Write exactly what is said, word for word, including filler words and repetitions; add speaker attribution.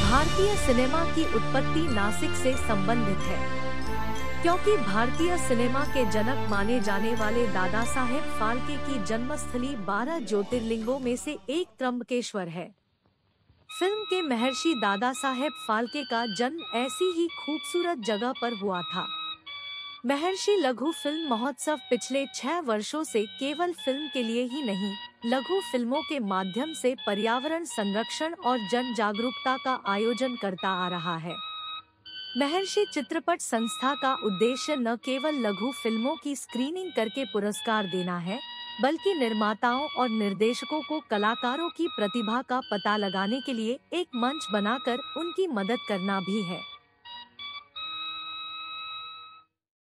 Speaker 1: भारतीय सिनेमा की उत्पत्ति नासिक से संबंधित है, क्योंकि भारतीय सिनेमा के जनक माने जाने वाले दादा साहेब फाल्के की जन्मस्थली बारह ज्योतिर्लिंगों में से एक त्र्यंबकेश्वर है। फिल्म के महर्षि दादा साहेब फाल्के का जन्म ऐसी ही खूबसूरत जगह पर हुआ था। महर्षि लघु फिल्म महोत्सव पिछले छह वर्षों से केवल फिल्म के लिए ही नहीं, लघु फिल्मों के माध्यम से पर्यावरण संरक्षण और जन जागरूकता का आयोजन करता आ रहा है। महर्षि चित्रपट संस्था का उद्देश्य न केवल लघु फिल्मों की स्क्रीनिंग करके पुरस्कार देना है, बल्कि निर्माताओं और निर्देशकों को कलाकारों की प्रतिभा का पता लगाने के लिए एक मंच बनाकर उनकी मदद करना भी है।